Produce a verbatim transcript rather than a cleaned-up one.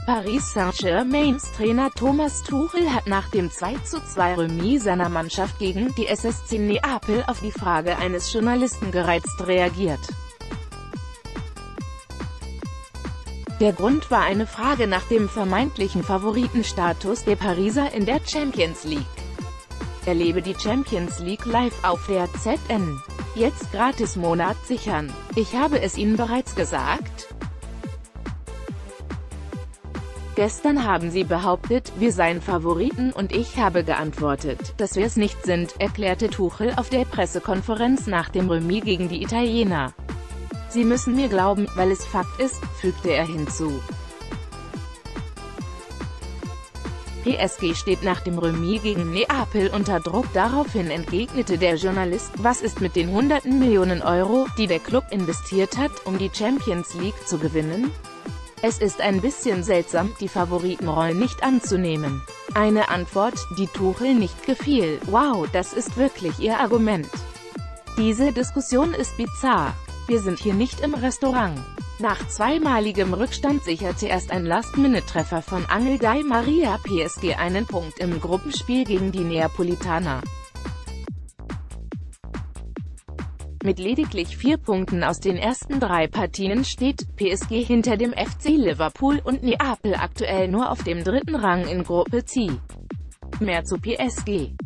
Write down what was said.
Paris Saint-Germains Trainer Thomas Tuchel hat nach dem zwei zu zwei Remis seiner Mannschaft gegen die S S C Neapel auf die Frage eines Journalisten gereizt reagiert. Der Grund war eine Frage nach dem vermeintlichen Favoritenstatus der Pariser in der Champions League. Erlebe die Champions League live auf der Z N. Jetzt gratis Monat sichern. Ich habe es Ihnen bereits gesagt. Gestern haben sie behauptet, wir seien Favoriten und ich habe geantwortet, dass wir es nicht sind, erklärte Tuchel auf der Pressekonferenz nach dem Remis gegen die Italiener. Sie müssen mir glauben, weil es Fakt ist, fügte er hinzu. P S G steht nach dem Remis gegen Neapel unter Druck. Daraufhin entgegnete der Journalist, was ist mit den hunderten Millionen Euro, die der Club investiert hat, um die Champions League zu gewinnen? Es ist ein bisschen seltsam, die Favoritenrolle nicht anzunehmen. Eine Antwort, die Tuchel nicht gefiel. Wow, das ist wirklich Ihr Argument. Diese Diskussion ist bizarr. Wir sind hier nicht im Restaurant. Nach zweimaligem Rückstand sicherte erst ein Last-Minute-Treffer von Ángel Di María P S G einen Punkt im Gruppenspiel gegen die Neapolitaner. Mit lediglich vier Punkten aus den ersten drei Partien steht P S G hinter dem F C Liverpool und Neapel aktuell nur auf dem dritten Rang in Gruppe C. Mehr zu P S G.